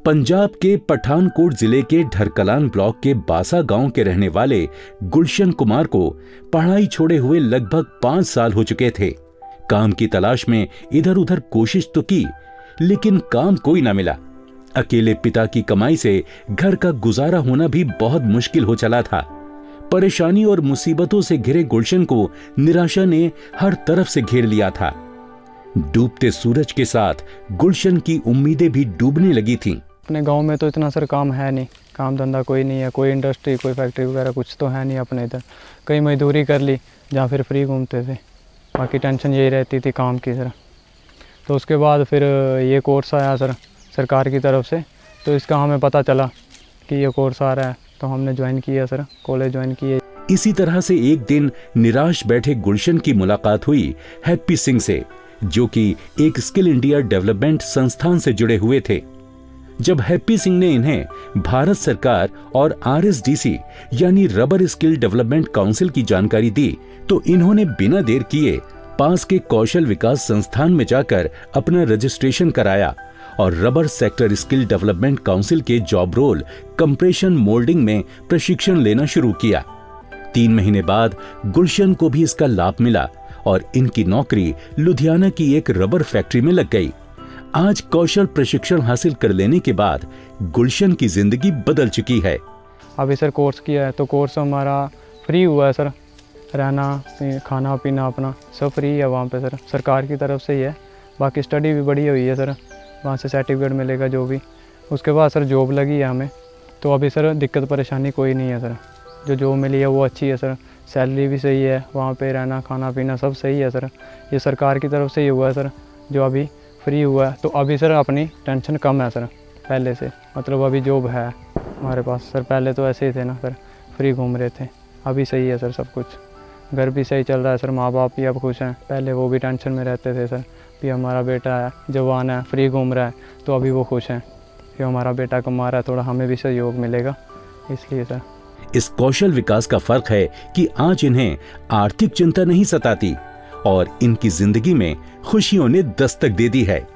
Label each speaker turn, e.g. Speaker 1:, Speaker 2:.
Speaker 1: पंजाब के पठानकोट जिले के ढरकलान ब्लॉक के बासा गांव के रहने वाले गुलशन कुमार को पढ़ाई छोड़े हुए लगभग 5 साल हो चुके थे। काम की तलाश में इधर उधर कोशिश तो की, लेकिन काम कोई ना मिला। अकेले पिता की कमाई से घर का गुजारा होना भी बहुत मुश्किल हो चला था। परेशानी और मुसीबतों से घिरे गुलशन को निराशा ने हर तरफ से घेर लिया था। डूबते सूरज के साथ गुलशन की उम्मीदें भी डूबने लगी थीं।
Speaker 2: अपने गांव में तो इतना सर काम है नहीं, काम धंधा कोई नहीं है, कोई इंडस्ट्री कोई फैक्ट्री वगैरह कुछ तो है नहीं अपने इधर। कहीं मजदूरी कर ली जहाँ फिर फ्री घूमते थे, बाकी टेंशन यही रहती थी काम की सर। तो उसके बाद फिर ये कोर्स आया सर सरकार की तरफ से, तो इसका हमें पता चला कि ये कोर्स आ रहा है, तो हमने ज्वाइन किया सर, कॉलेज ज्वाइन किए।
Speaker 1: इसी तरह से एक दिन निराश बैठे गुलशन की मुलाकात हुई हैप्पी सिंह से, जो कि एक स्किल इंडिया डेवलपमेंट संस्थान से जुड़े हुए थे। जब हैप्पी सिंह ने इन्हें भारत सरकार और RSDC यानी रबर स्किल डेवलपमेंट काउंसिल की जानकारी दी, तो इन्होंने बिना देर किए पास के कौशल विकास संस्थान में जाकर अपना रजिस्ट्रेशन कराया और rubber sector skill development council के जॉब रोल कंप्रेशन मोल्डिंग में प्रशिक्षण लेना शुरू किया। 3 महीने बाद गुलशन को भी इसका लाभ मिला और इनकी नौकरी लुधियाना की एक रबर फैक्ट्री में लग गई। आज कौशल प्रशिक्षण हासिल कर लेने के बाद गुलशन की जिंदगी बदल चुकी है।
Speaker 2: अभी सर कोर्स किया है तो कोर्स हमारा फ्री हुआ है सर, रहना खाना पीना अपना सब फ्री है वहाँ पे सर, सरकार की तरफ से ही है। बाकी स्टडी भी बढ़ी हुई है सर, वहाँ से सर्टिफिकेट मिलेगा जो भी। उसके बाद सर जॉब लगी है हमें, तो अभी सर दिक्कत परेशानी कोई नहीं है सर। जो जॉब मिली है वो अच्छी है सर, सैलरी भी सही है, वहाँ पे रहना खाना पीना सब सही है सर। ये सरकार की तरफ से ही हुआ है सर, जो अभी फ्री हुआ है। तो अभी सर अपनी टेंशन कम है सर पहले से, मतलब अभी जॉब है हमारे पास सर। पहले तो ऐसे ही थे ना सर, फ्री घूम रहे थे, अभी सही है सर सब कुछ। घर भी सही चल रहा है सर, माँ बाप भी अब खुश हैं। पहले वो भी टेंशन में रहते थे सर कि हमारा बेटा है जवान है फ्री घूम रहा है, तो अभी वो खुश हैं कि हमारा बेटा कमा रहा है, थोड़ा हमें भी सहयोग मिलेगा, इसलिए सर।
Speaker 1: इस कौशल विकास का फर्क है कि आज इन्हें आर्थिक चिंता नहीं सताती और इनकी जिंदगी में खुशियों ने दस्तक दे दी है।